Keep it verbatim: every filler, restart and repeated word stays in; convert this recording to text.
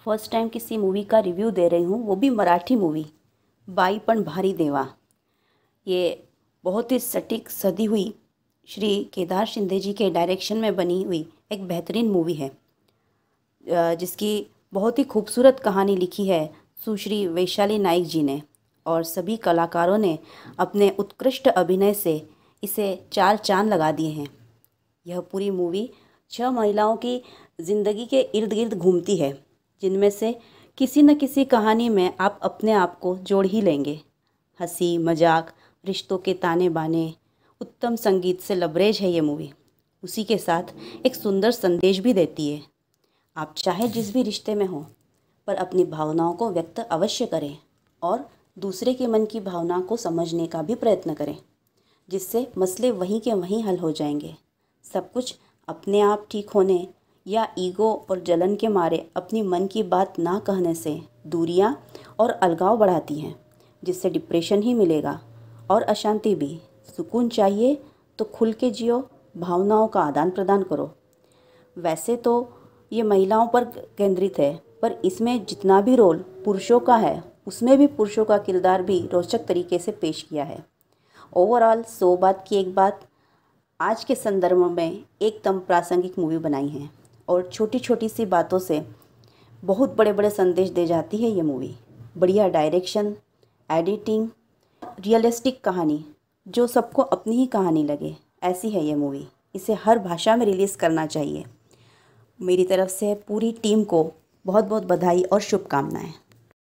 First time किसी movie का review दे रही हूँ, वो भी मराठी मूवी बाईपण भारी देवा। ये बहुत ही सटीक सदी हुई श्री केदार शिंदे जी के डायरेक्शन में बनी हुई एक बेहतरीन मूवी है, जिसकी बहुत ही खूबसूरत कहानी लिखी है सुश्री वैशाली नाइक जी ने, और सभी कलाकारों ने अपने उत्कृष्ट अभिनय से इसे चार चांद लगा दिए हैं। यह पूरी मूवी छह महिलाओं की ज़िंदगी के इर्द गिर्द घूमती है, जिनमें से किसी न किसी कहानी में आप अपने आप को जोड़ ही लेंगे। हंसी मजाक, रिश्तों के ताने बाने, उत्तम संगीत से लबरेज है ये मूवी। उसी के साथ एक सुंदर संदेश भी देती है। आप चाहे जिस भी रिश्ते में हो, पर अपनी भावनाओं को व्यक्त अवश्य करें और दूसरे के मन की भावना को समझने का भी प्रयत्न करें, जिससे मसले वहीं के वहीं हल हो जाएंगे। सब कुछ अपने आप ठीक होने या ईगो और जलन के मारे अपनी मन की बात ना कहने से दूरियां और अलगाव बढ़ाती हैं, जिससे डिप्रेशन ही मिलेगा और अशांति भी। सुकून चाहिए तो खुल के जियो, भावनाओं का आदान प्रदान करो। वैसे तो ये महिलाओं पर केंद्रित है, पर इसमें जितना भी रोल पुरुषों का है, उसमें भी पुरुषों का किरदार भी रोचक तरीके से पेश किया है। ओवरऑल सौ बात की एक बात आज के संदर्भ में एकदम प्रासंगिक मूवी बनाई है, और छोटी छोटी सी बातों से बहुत बड़े बड़े संदेश दे जाती है ये मूवी। बढ़िया डायरेक्शन, एडिटिंग, रियलिस्टिक कहानी, जो सबको अपनी ही कहानी लगे, ऐसी है ये मूवी। इसे हर भाषा में रिलीज़ करना चाहिए। मेरी तरफ से पूरी टीम को बहुत बहुत बधाई और शुभकामनाएं।